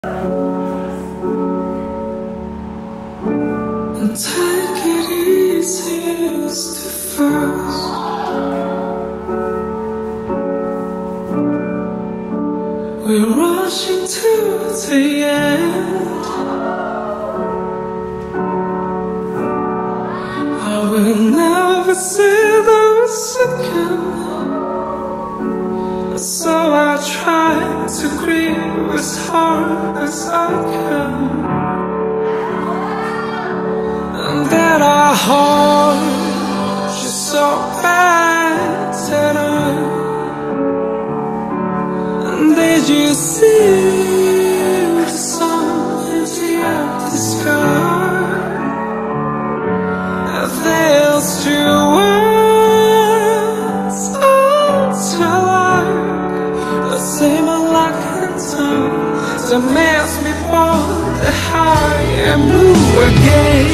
And take it easy is the first. We're rushing to the end. I will never see the second. So I try to grieve as hard as I can. And that our heart is so bad that and did you see the sun in the empty sky? There's two words until the same like a tongue that makes me both the high and blue again.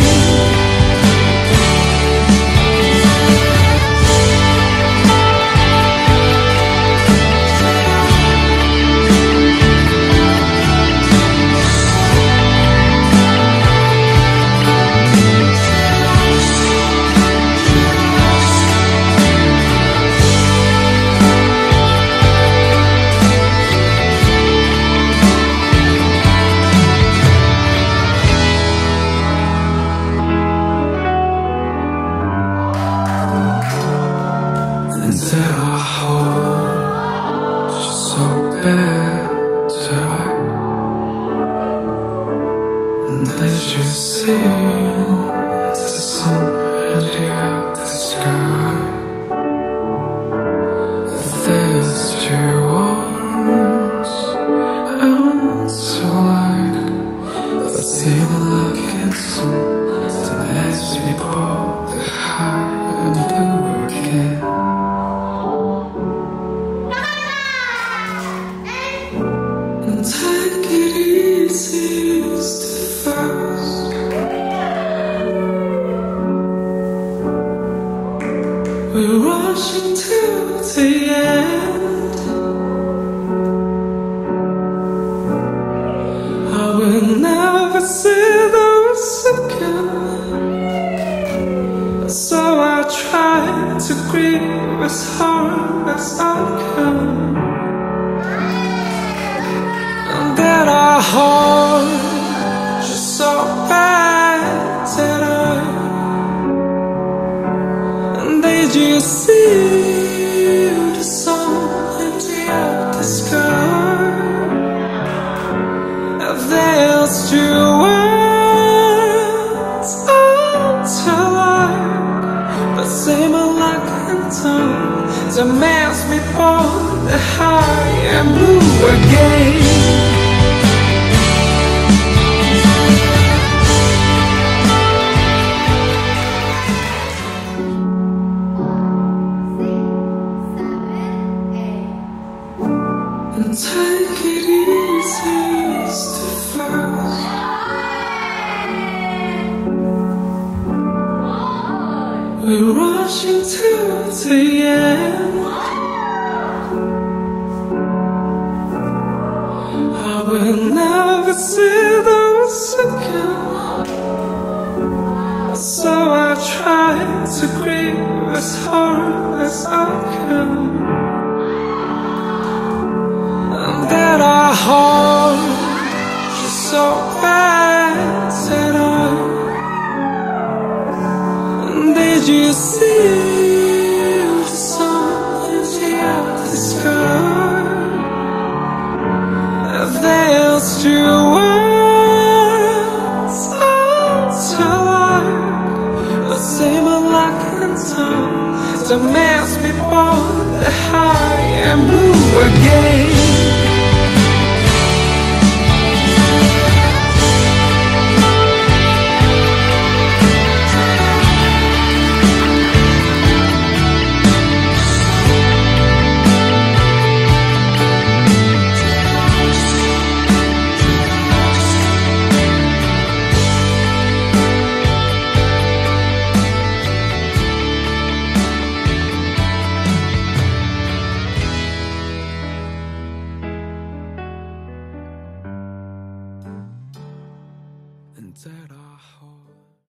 That our heart is so bad to and did you see the sun and the empty sky? There's two words I'm so like the same like it's that makes me both the high and blue again. Take it easy is the first. We're rushing to the end. I will never see the second. So I try to grieve as hard as I can. That our heart is so bad that and did you see the sun in the empty sky? There's two words until the same like a tongue that makes me both the high and blue again. And take it easy is the first. We're rushing to the end. I will never see the second. So I try to grieve as hard as I can. That our heart is so bad that and did you see the sun in the empty sky? There's two words until the same like a tongue that makes me both the high and blue again. that I hold.